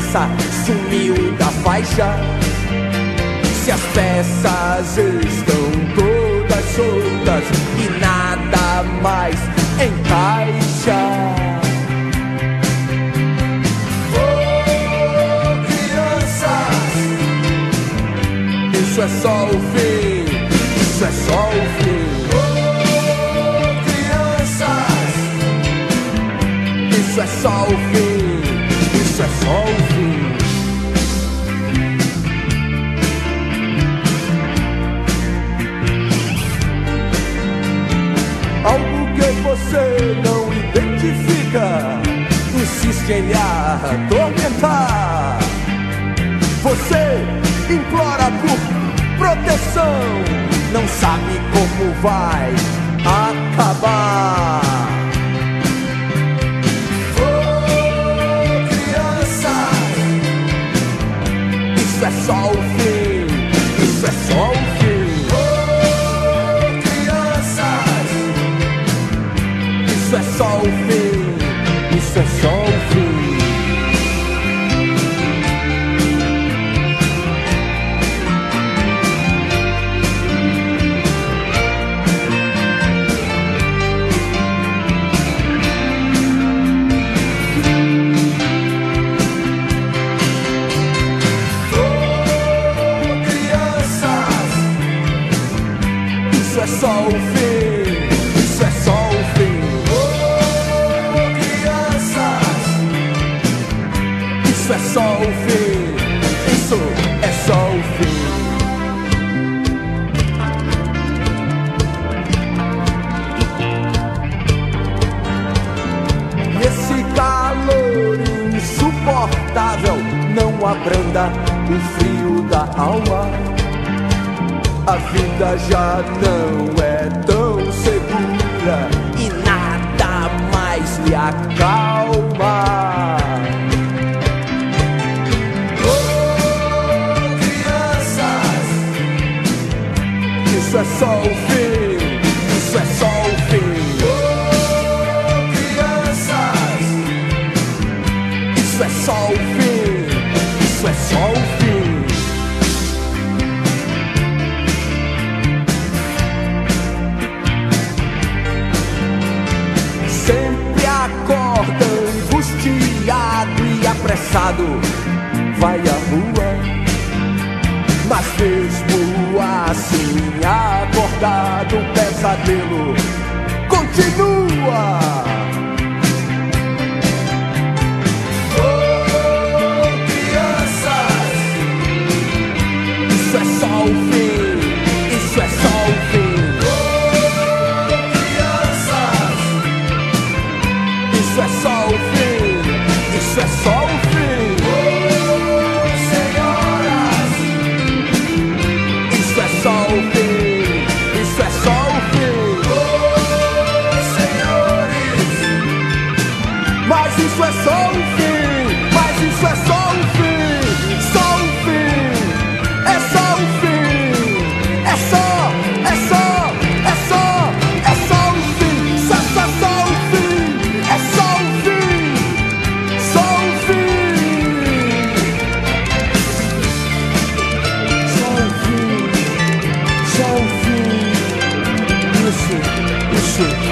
criança sumiu da faixa. Se as peças estão todas soltas e nada mais encaixa. Oh, crianças, isso é só o fim, isso é só o fim. Oh, crianças, isso é só o fim, isso é só o fim. Algo que você não identifica, insiste em lhe atormentar. Você implora por proteção, não sabe como vai acabar. Oh, crianças, isso é só o fim, isso é só o fim. Isso é só o fim, isso é só o fim. Oh, crianças, isso é só o fim, isso é só o fim. Isso é só o fim, isso é só o fim. E esse calor insuportável não abranda o frio da alma. A vida já não é tão segura e nada mais lhe acalma. Isso é só o fim, isso é só o fim. Oh, crianças, isso é só o fim, isso é só o fim. Sempre acorda angustiado e apressado, vai à rua. Mas mesmo assim, acordado, o pesadelo continua. Oh, crianças, isso é só o fim, isso é só o fim. Oh, crianças, isso é só o fim, isso é só o fim. Só o fim, isso é só o fim. Oh, senhores, mas isso é só o fim, mas isso é só o fim, só o fim, é só o fim, é só o fim, só o fim, é só o fim, só o fim, só o fim. Só o fim, isso.